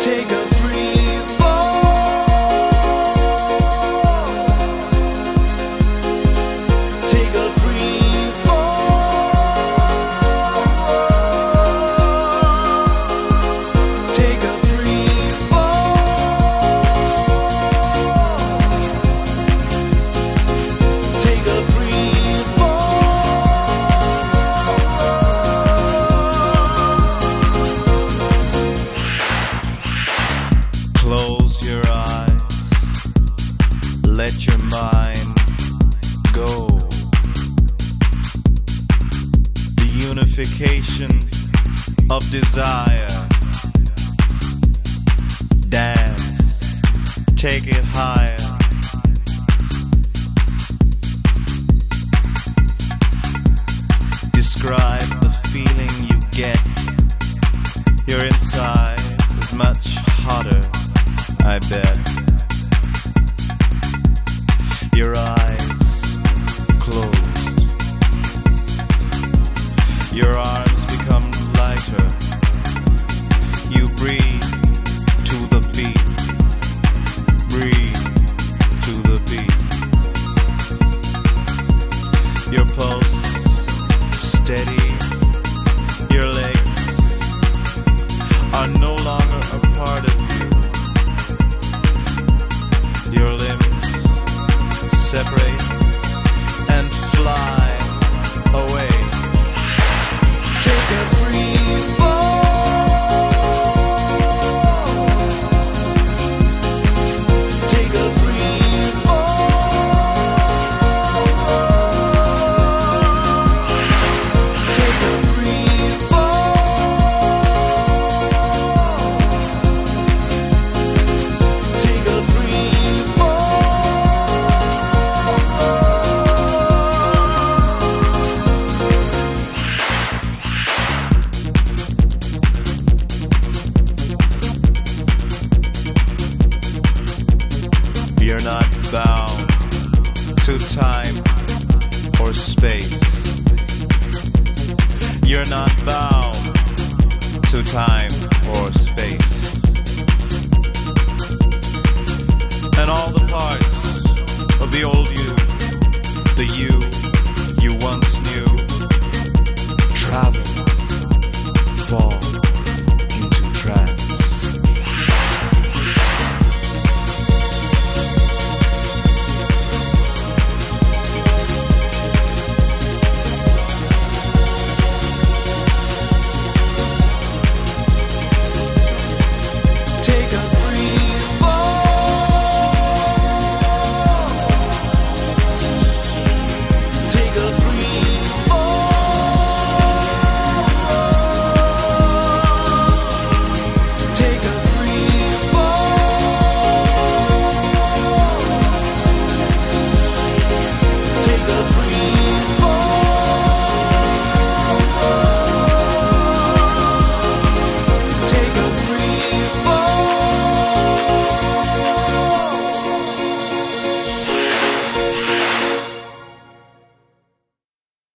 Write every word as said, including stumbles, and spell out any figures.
Take a free fall. Take a free fall. Take a free fall. Take a free fall. Close your eyes, let your mind go. The unification of desire. Dance, take it higher. Describe the feeling you get. Your inside is much hotter, I bet. Your eyes closed. Your arms become lighter. You breathe to the beat. Breathe to the beat. Your pulse steady. Your legs are no longer a part of you. Your limbs separate and fly away. Take a free fall. Take a free fall. Take a free fall. Take a free You're not bound to time or space. You're not bound to time or space.